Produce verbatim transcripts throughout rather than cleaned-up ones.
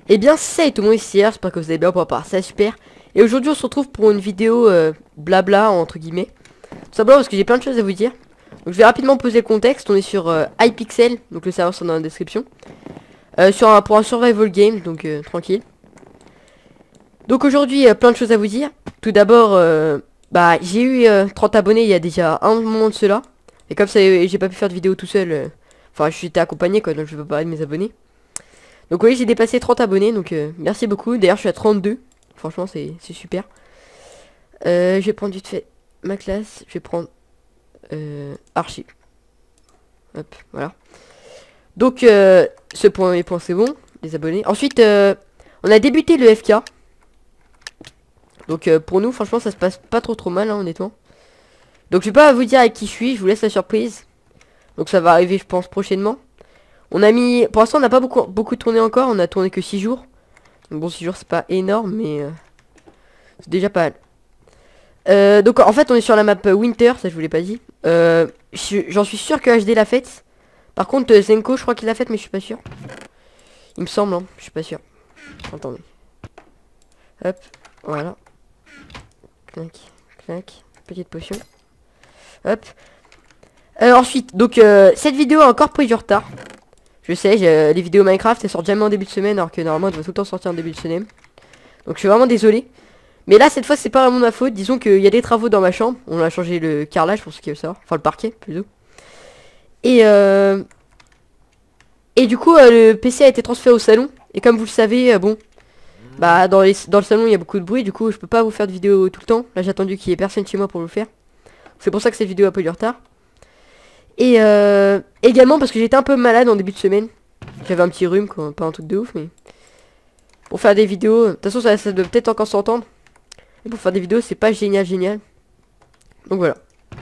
Eh bien salut tout le monde, ici hier, j'espère que vous allez bien pour part, c'est super. Et aujourd'hui on se retrouve pour une vidéo euh, blabla entre guillemets. Tout simplement parce que j'ai plein de choses à vous dire. Donc je vais rapidement poser le contexte, on est sur euh, Hypixel, donc le serveur sont dans la description. Euh, sur un, pour un survival game, donc euh, tranquille. Donc aujourd'hui euh, plein de choses à vous dire. Tout d'abord, euh, bah j'ai eu euh, trente abonnés il y a déjà un moment de cela. Et comme ça j'ai pas pu faire de vidéo tout seul, euh, enfin je suis été accompagné quoi, donc je peux parler de mes abonnés. Donc oui, j'ai dépassé trente abonnés, donc euh, merci beaucoup. D'ailleurs, je suis à trente-deux. Franchement, c'est super. Euh, je vais prendre vite fait ma classe. Je vais prendre euh, Archie. Hop, voilà. Donc, euh, ce point, point c'est bon. Les abonnés. Ensuite, euh, on a débuté le F K. Donc, euh, pour nous, franchement, ça se passe pas trop trop mal, hein, honnêtement. Donc, je vais pas vous dire avec qui je suis. Je vous laisse la surprise. Donc, ça va arriver, je pense, prochainement. On a mis... Pour l'instant, on n'a pas beaucoup, beaucoup tourné encore. On a tourné que six jours. Donc bon, six jours, c'est pas énorme, mais... Euh, c'est déjà pas mal. Euh, donc, en fait, on est sur la map Winter. Ça, je vous l'ai pas dit. Euh, J'en suis sûr que H D l'a faite. Par contre, euh, Zenko, je crois qu'il l'a faite, mais je suis pas sûr. Il me semble, hein. Je suis pas sûr. Attendez. Hop. Voilà. Clac. Clac. Petite potion. Hop. Euh, ensuite, donc, euh, cette vidéo a encore pris du retard. Je sais, les vidéos Minecraft, elles sortent jamais en début de semaine, alors que normalement, elles doivent tout le temps sortir en début de semaine. Donc je suis vraiment désolé. Mais là, cette fois, c'est pas vraiment ma faute. Disons qu'il y a des travaux dans ma chambre. On a changé le carrelage, pour ceux qui veulent savoir. Enfin, le parquet, plutôt. Et euh... Et du coup, euh, le P C a été transféré au salon. Et comme vous le savez, euh, bon... Bah, dans, les... dans le salon, il y a beaucoup de bruit. Du coup, je peux pas vous faire de vidéo tout le temps. Là, j'ai attendu qu'il y ait personne chez moi pour le faire. C'est pour ça que cette vidéo a un peu du retard. Et euh... également parce que j'étais un peu malade en début de semaine. J'avais un petit rhume, quoi. Pas un truc de ouf, mais... Pour faire des vidéos... De toute façon, ça, ça doit peut-être encore s'entendre. Et pour faire des vidéos, c'est pas génial, génial. Donc voilà.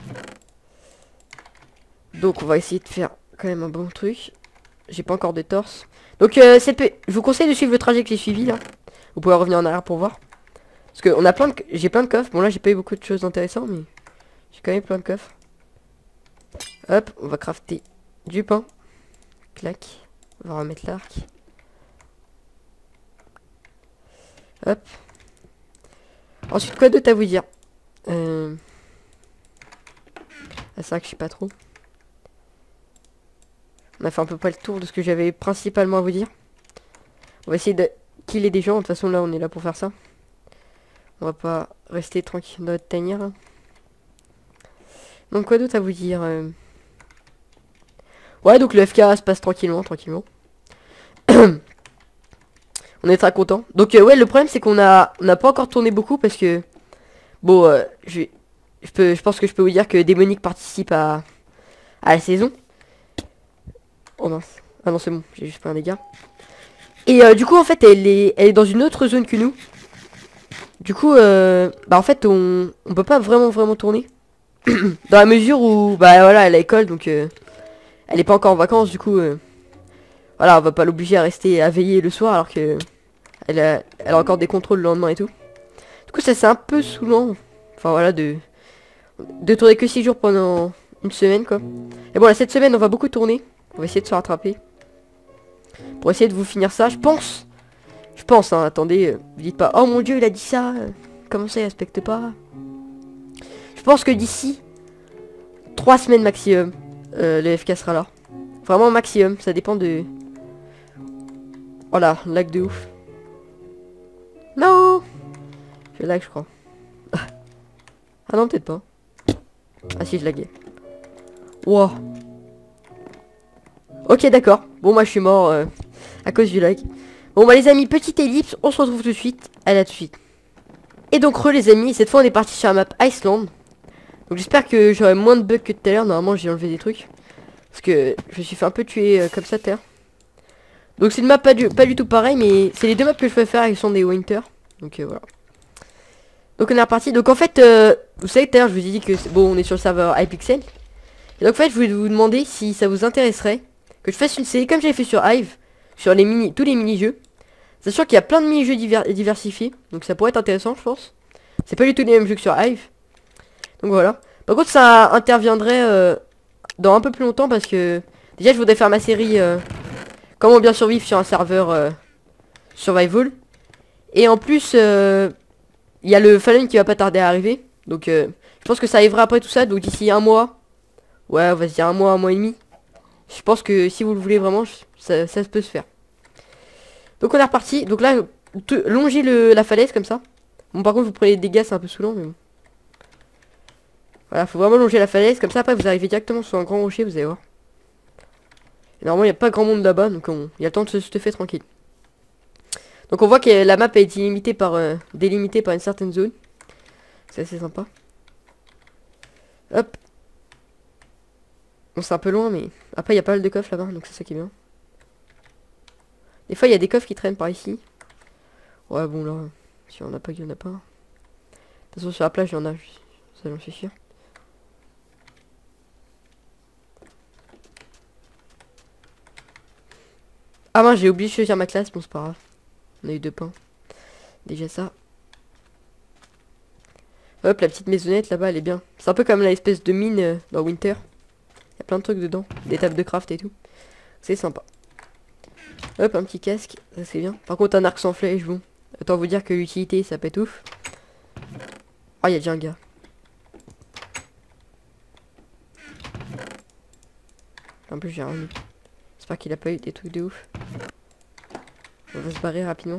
Donc on va essayer de faire quand même un bon truc. J'ai pas encore de torse. Donc euh, cette... je vous conseille de suivre le trajet que j'ai suivi, là. Vous pouvez revenir en arrière pour voir. Parce que on a plein de... J'ai plein de coffres. Bon là, j'ai pas eu beaucoup de choses intéressantes, mais... J'ai quand même plein de coffres. Hop, on va crafter du pain. Clac. On va remettre l'arc. Hop. Ensuite, quoi d'autre à vous dire? euh... Ah, c'est vrai que je sais pas trop. On a fait un peu pas le tour de ce que j'avais principalement à vous dire. On va essayer de killer des gens. De toute façon, là, on est là pour faire ça. On va pas rester tranquille dans notre tanière. Hein. Donc, quoi d'autre à vous dire? euh... Ouais, donc le F K se passe tranquillement, tranquillement. On est très content. Donc, euh, ouais, le problème, c'est qu'on a, on n'a pas encore tourné beaucoup parce que... Bon, euh, je vais... Je, peux, je pense que je peux vous dire que Démonique participe à, à la saison. Oh mince. Ah non, c'est bon, j'ai juste pris un dégât. Et euh, du coup, en fait, elle est, elle est dans une autre zone que nous. Du coup, euh, bah en fait, on, on peut pas vraiment, vraiment tourner. Dans la mesure où, bah voilà, elle a l'école, donc euh, elle est pas encore en vacances, du coup, euh, voilà, on va pas l'obliger à rester à veiller le soir alors que elle a, elle a encore des contrôles le lendemain et tout. Du coup, ça c'est un peu saoulant. Enfin voilà, de... De tourner que six jours pendant une semaine quoi. Et bon là cette semaine on va beaucoup tourner. On va essayer de se rattraper. Pour essayer de vous finir ça, je pense. Je pense hein, attendez, euh, vous dites pas oh mon dieu il a dit ça. euh, Comment ça il respecte pas. Je pense que d'ici trois semaines maximum euh, le F K sera là. Vraiment maximum, ça dépend de... Oh là, lag de ouf. Non. Je lag je crois. Ah non peut-être pas. Ah si je laguais. Wow. Ok d'accord. Bon moi je suis mort euh, à cause du lag. Bon bah les amis, petite ellipse, on se retrouve tout de suite. À là tout de suite. Et donc re les amis, cette fois on est parti sur la map Iceland. Donc j'espère que j'aurai moins de bugs que tout à l'heure. Normalement j'ai enlevé des trucs. Parce que je me suis fait un peu tuer euh, comme ça tout à l'heure. Donc c'est une map pas du, pas du tout pareil, mais c'est les deux maps que je peux faire avec son des Winter. Donc euh, voilà. Donc on est reparti. Donc en fait, euh, vous savez tout à l'heure je vous ai dit que bon on est sur le serveur Hypixel. Et donc en fait je voulais vous demander si ça vous intéresserait que je fasse une série comme j'avais fait sur Hive, sur les mini, tous les mini-jeux. Sachant qu'il y a plein de mini-jeux divers, diversifiés, donc ça pourrait être intéressant je pense. C'est pas du tout les mêmes jeux que sur Hive. Donc voilà. Par contre ça interviendrait euh, dans un peu plus longtemps parce que déjà je voudrais faire ma série euh, comment bien survivre sur un serveur euh, survival. Et en plus, il euh, y a le Fallen qui va pas tarder à arriver. Donc euh, je pense que ça arrivera après tout ça. Donc d'ici un mois. Ouais, on va se dire un mois, un mois et demi. Je pense que si vous le voulez vraiment, ça, ça peut se faire. Donc on est reparti. Donc là, longez le, la falaise comme ça. Bon, par contre, vous prenez des dégâts, c'est un peu saoulant, mais bon. Voilà, faut vraiment longer la falaise. Comme ça, après, vous arrivez directement sur un grand rocher, vous allez voir. Et normalement, il n'y a pas grand monde là-bas, donc il y a le temps de se stuffer tranquille. Donc on voit que la map est illimitée par, euh, délimitée par une certaine zone. C'est assez sympa. Hop. Bon, c'est un peu loin, mais après, il y a pas mal de coffres là-bas, donc c'est ça qui est bien. Des fois, il y a des coffres qui traînent par ici. Ouais, bon, là, si on n'a pas, il y en a pas. De toute façon, sur la plage, il y en a, ça j'en suis sûr. Ah mince, j'ai oublié de choisir ma classe, bon, c'est pas grave. On a eu deux pains. Déjà ça. Hop, la petite maisonnette là-bas, elle est bien. C'est un peu comme l'espèce de mine euh, dans Winter. Il y a plein de trucs dedans. Des tables de craft et tout. C'est sympa. Hop, un petit casque. Ça, c'est bien. Par contre, un arc sans flèche, bon. Autant vous dire que l'utilité, ça peut être ouf. Oh, il y a déjà un gars. En plus, j'ai rien eu. J'espère qu'il a pas eu des trucs de ouf. On va se barrer rapidement.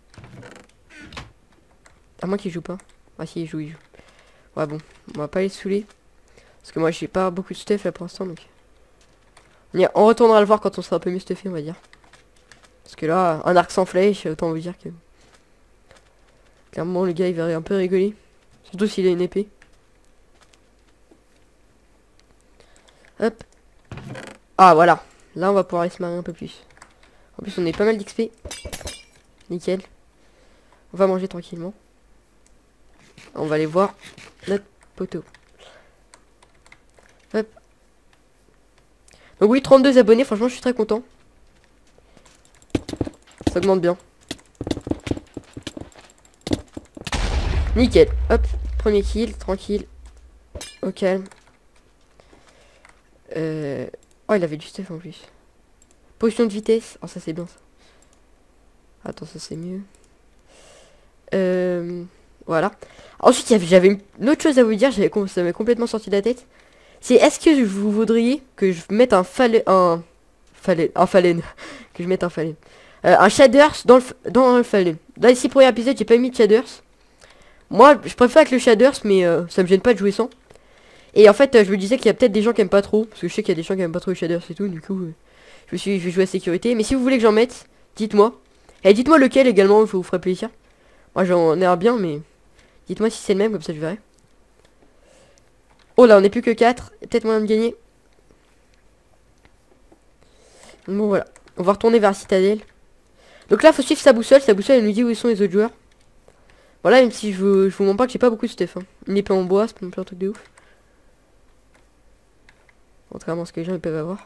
À moins qu'il joue pas. Ah si, il joue, il joue. Ouais, bon. On va pas les saouler. Parce que moi, j'ai pas beaucoup de stuff là pour l'instant, donc... On retournera le voir quand on sera un peu mieux stuffé, on va dire. Parce que là, un arc sans flèche, autant vous dire que... Clairement, le gars, il va un peu rigoler. Surtout s'il a une épée. Hop. Ah, voilà. Là, on va pouvoir aller se marrer un peu plus. En plus, on est pas mal d'X P. Nickel. On va manger tranquillement. On va aller voir notre poteau. Hop. Donc oui, trente-deux abonnés. Franchement, je suis très content. Ça augmente bien. Nickel. Hop. Premier kill. Tranquille. Au calme. Euh... Oh, il avait du stuff en plus. Potion de vitesse. Oh, ça c'est bien ça. Attends, ça c'est mieux. Euh... Voilà. Ensuite, j'avais une autre chose à vous dire. Ça m'est complètement sorti de la tête. C'est est-ce que vous voudriez que je mette un fallen... Un... Fallen... Un fallen. Que je mette un fallen. Euh, un shaders dans le, dans le fallen. Dans les six premiers épisodes, j'ai pas mis de shaders. Moi, je préfère avec le shaders, mais euh, ça me gêne pas de jouer sans. Et en fait, euh, je me disais qu'il y a peut-être des gens qui aiment pas trop. Parce que je sais qu'il y a des gens qui aiment pas trop les shaders et tout. Du coup, euh, je me suis dit, je vais jouer à sécurité. Mais si vous voulez que j'en mette, dites-moi. Et dites-moi lequel également, je vous ferai plaisir. Moi, j'en ai un bien, mais dites-moi si c'est le même, comme ça je verrai. Oh là, on est plus que quatre. Peut-être moyen de gagner. Bon, voilà. On va retourner vers la citadelle. Donc là, faut suivre sa boussole. Sa boussole, elle nous dit où sont les autres joueurs. Voilà, même si je vous, je vous montre pas que j'ai pas beaucoup de stuff. Hein. Une épée en bois, c'est pas non plus un truc de ouf. Contrairement à ce que les gens ils peuvent avoir.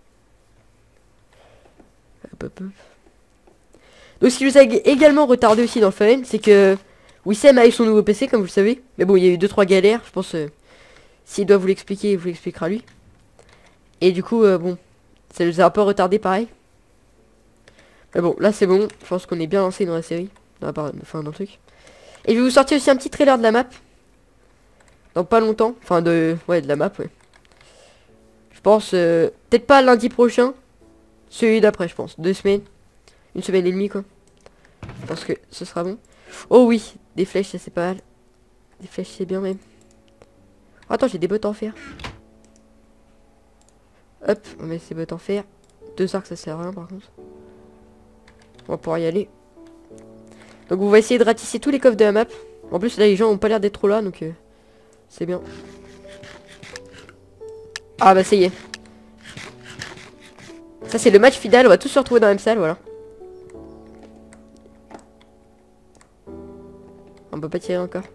Hop, hop, hop. Donc ce qui nous a également retardé aussi dans le Fallen, c'est que Wissem a eu son nouveau P C, comme vous le savez. Mais bon, il y a eu deux trois galères, je pense. Euh, S'il doit vous l'expliquer, il vous l'expliquera lui. Et du coup, euh, bon, ça nous a un peu retardé pareil. Mais bon, là c'est bon. Je pense qu'on est bien lancé dans la série. Dans la part... Enfin, dans le truc. Et je vais vous sortir aussi un petit trailer de la map. Dans pas longtemps. Enfin, de... Ouais, de la map, ouais. Je pense... Euh... Peut-être pas lundi prochain. Celui d'après, je pense. Deux semaines. Une semaine et demie, quoi. Je pense que ce sera bon. Oh oui, des flèches, ça c'est pas mal. Des flèches, c'est bien même. Oh, attends, j'ai des bottes en fer. Hop, on met ces bottes en fer. Deux arcs, ça sert à rien, par contre. On va pouvoir y aller. Donc on va essayer de ratisser tous les coffres de la map. En plus là les gens ont pas l'air d'être trop là, donc euh, c'est bien. Ah bah ça y est. Ça c'est le match final, on va tous se retrouver dans la même salle, voilà. On peut pas tirer encore.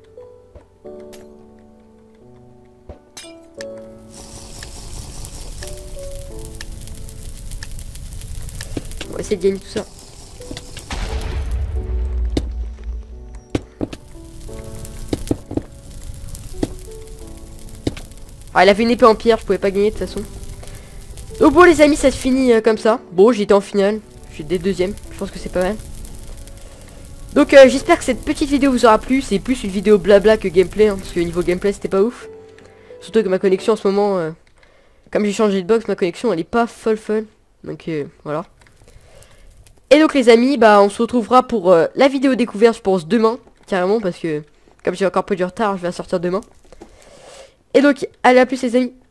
On va essayer de gagner tout ça. Ah, il avait une épée en pierre, je pouvais pas gagner de toute façon. Donc bon les amis, ça se finit euh, comme ça. Bon, j'étais en finale. J'étais deuxième, je pense que c'est pas mal. Donc euh, j'espère que cette petite vidéo vous aura plu. C'est plus une vidéo blabla que gameplay, hein, parce que niveau gameplay c'était pas ouf. Surtout que ma connexion en ce moment, euh, comme j'ai changé de box, ma connexion elle est pas folle fun. Donc euh, voilà. Et donc les amis, bah on se retrouvera pour euh, la vidéo découverte, je pense demain, carrément, parce que comme j'ai encore peu de retard, je vais la sortir demain. Et donc, allez, à plus les amis.